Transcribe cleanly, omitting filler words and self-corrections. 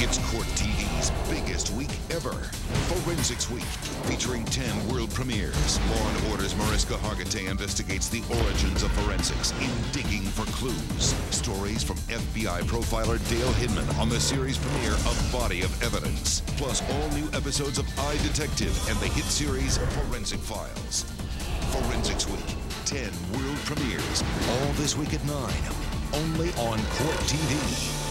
It's Court TV's biggest week ever. Forensics Week, featuring 10 world premieres. Law & Order's Mariska Hargitay investigates the origins of forensics in Digging for Clues. Stories from FBI profiler Dale Hinman on the series premiere of Body of Evidence. Plus all new episodes of I, Detective and the hit series Forensic Files. Forensics Week, 10 world premieres, all this week at 9. Only on Court TV.